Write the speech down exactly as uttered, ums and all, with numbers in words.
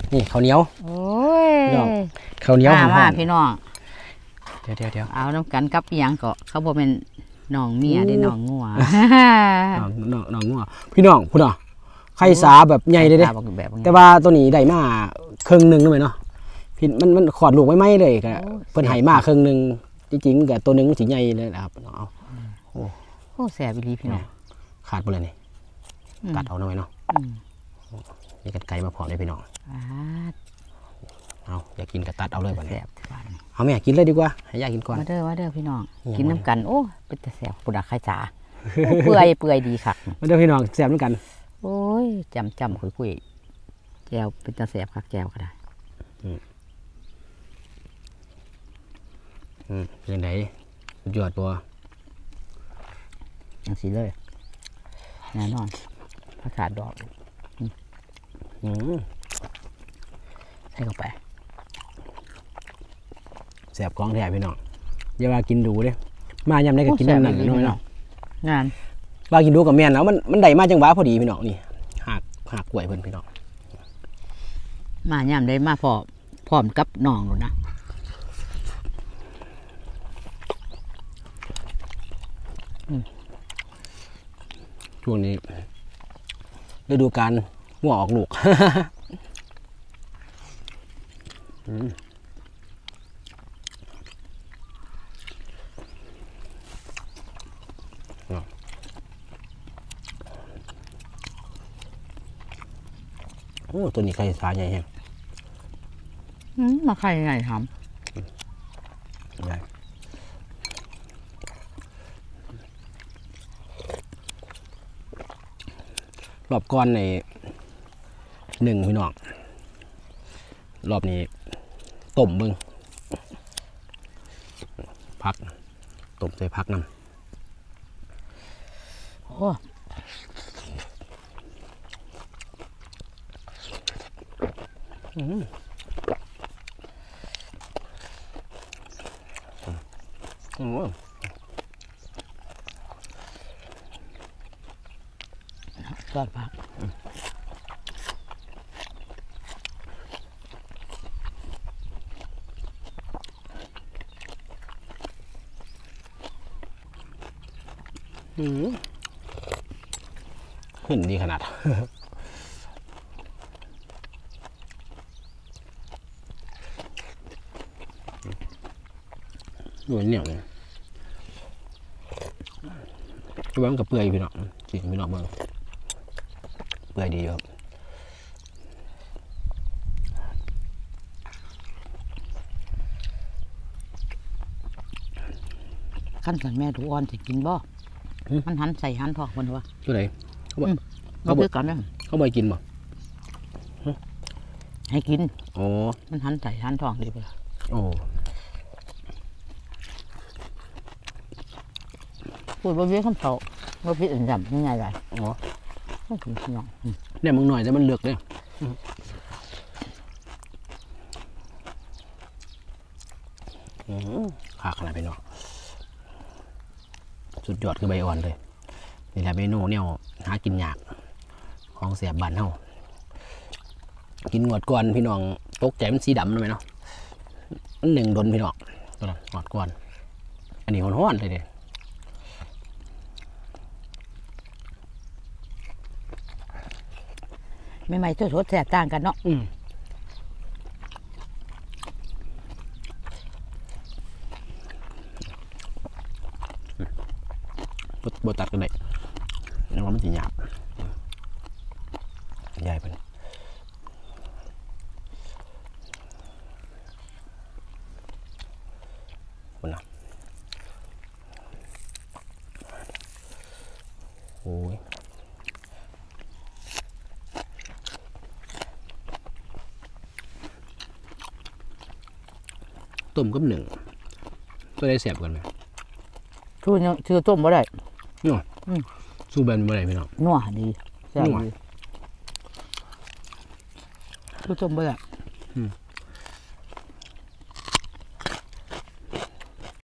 นี่ข้าวเหนียวโอ้ยข้าวเหนียวหอมพี่น้องเดี๋ยวเดี๋ยวเดี๋ยวเอาน้ำกันกับยังก็เขาบอกเป็นน้องเมียได้น้องงัวน้องน้องน้องงัวพี่น้องพูดอ่ะไข่สาแบบใหญ่เลยเด้แต่ว่าตัวนี้ได้มาครึ่งหนึ่งเลยเนาะพี่มันมันขอดลูกไม่ไหมเลยก็เพิ่นไห่มาครึ่งหนึ่งจริงๆกับตัวนึงสีใหญ่เลยนะครับเอาโอ้โหแสบอีหลีพี่น้องขาดไปเลยนี่กัดเอาหน่อยเนาะนี่กันไก่มาพอเลยพี่น้องเอาอยากกินกระตัดเอาเลยก่อนแสบเอาแม่กินเลยดีกว่าให้ยายกินก่อนมาเด้อมาเด้อพี่น้องกินน้ำกันโอ้เป็นแต่แสบปุดาไข่จ๋าเปื่อยเปื่อยดีค่ะมาเด้อพี่น้องแสบเหมือนกันโอ้ยจำจำคุยคุยแจวเป็นแต่แสบคักแจวก็ได้อืมเป็นไงสุดยอดตัวอย่างสีเลยแน่นอนผักกาดดอกอืมใส่เข้าไปแสบของแท้พี่น้องอย่าว่ากินดูเด้มายำได้ก็กินนั่นน้อยเนาะงานว่ากินดูกับแม่นแล้วมันมันได้มาจังหวะพอดีพี่น้องนี่หักหักกล้วยเพิ่นพี่น้องมายำได้มาพอพร้อมกับน้องหนูนะช่วงนี้ฤดูกาลหัวออกลูกโอ้ตัวนี้ไข่สาใหญ่แฮงมาไข่ใหญ่ทำใหญ่รอบก้อนในหนึ่งพี่น้องรอบนี้ต้มมึงพักต้มใส่พักน้ำโอ้อืมอืมทอดผักอืมขึ้นดีขนาดดูเหนียวเลยก็บ้างกับเปื่อยพี่น้องจริงพี่น้องเมืองเปื่อยดีครับขั้นสันแม่ถูกอ่อนจะกินบ่มันหันใส่หันทองคนวะตัวไหนเขาบอกเขาบอกกันนะเขาบอกกินบ่ให้กินโอ้มันหันใส่หันทองดีไปโอ้พูดว่าเบี้ยคำเต่าว่าพี่อื่นจำยังไงไรอ๋อไม่ถึงพี่น้องเนี่ยมึงหน่อยจะมันเลือกเลยขาขนาดไปเนาะสุดยอดคือใบอ่อนเลยนี่แหละเมนูเนี่ยหากินยากของเสียบบันเฮากินงวดก่อนพี่น้องตกใจมันสีดำทำไมเนาะมันหนึ่งดนพี่น้องตัวนั้นงวดก่อนอันนี้ห้อนๆเลยเด้ไม่ไม่ตัวสดแสบต่างกันเนาะอืมบดตัดกันเลยแล้วมันจะหยาบใหญ่ไปคนนะโอ้ยต้มกับหนึ่งตัวได้เสียบกันไหมชื่อชื่อต้มบ่ได้นัวสู้แบนบ่ได้พี่น้องนัวดีแซ่บดีชื่อต้มบ่ได้